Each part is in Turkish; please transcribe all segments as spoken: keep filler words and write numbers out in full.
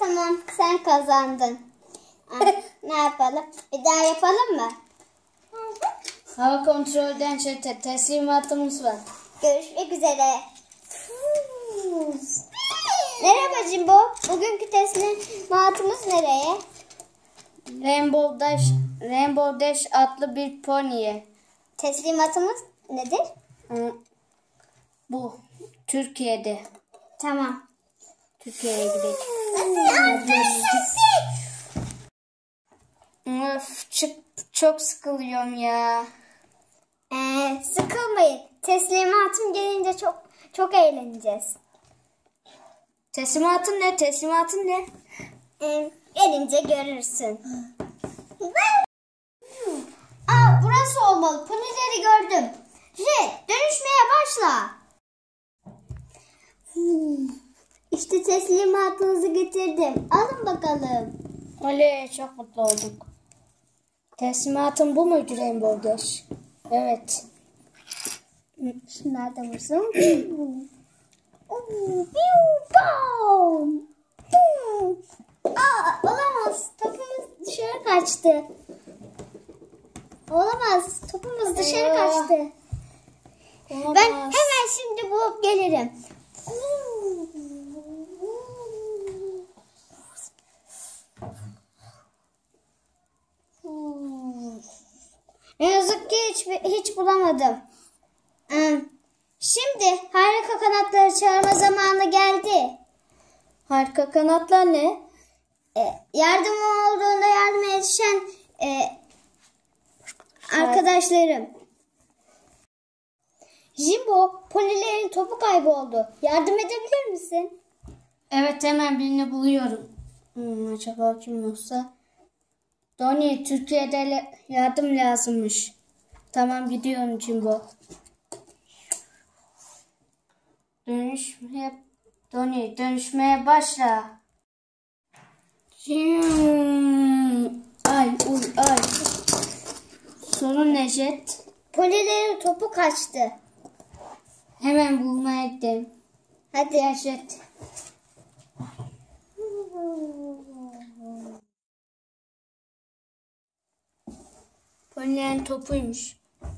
Tamam, sen kazandın. Ne yapalım? Bir daha yapalım mı? Hava kontrolden çete teslimatımız var. Görüşmek üzere. Merhaba Jimbo. Bugünkü teslimatımız nereye? Rainbow Dash, Rainbow Dash adlı bir pony'e. Teslimatımız nedir? Bu Türkiye'de. Tamam. Türkiye'ye gidelim. Öf, çık, çok sıkılıyorum ya. Ee, sıkılmayın. Teslimatım gelince çok çok eğleneceğiz. Teslimatın ne? Teslimatın ne? Ee, gelince görürsün. Aa, burası olmalı. Ponileri gördüm. Red, dönüşmeye başla. Hmm, İşte teslimatınızı getirdim. Alın bakalım. Oley, çok mutlu olduk. Teslimatın bu muydu Rainbow Dash? Evet. Şunlar da vursun. Aa, olamaz. Topumuz dışarı kaçtı. Olamaz. Topumuz dışarı kaçtı. Olamaz. Ben hemen şimdi bulup gelirim. Ne yazık ki hiç, hiç bulamadım. Şimdi harika kanatları çağırma zamanı geldi. Harika kanatlar ne? E, yardım olduğunda yardıma yetişen e, arkadaşlarım. Jimbo, ponilerin topu kayboldu. Yardım edebilir misin? Evet, hemen birini buluyorum. Hmm, acaba kim yoksa? Donnie, Türkiye'de yardım lazımmış. Tamam, gidiyorum Jimbo. Dönüşmeye, Donnie dönüşmeye başla. Hmm, ay uy ay. Sorun ne Jet? Ponilerin topu kaçtı. Hemen bulmaya gidelim. Hadi Gel Jet. Ponilerin topuymuş.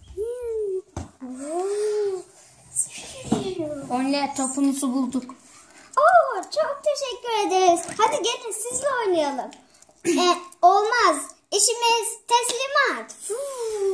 Poniler topunuzu bulduk. Oo, çok teşekkür ederiz. Hadi gelin sizle oynayalım. e, olmaz. İşimiz teslimat.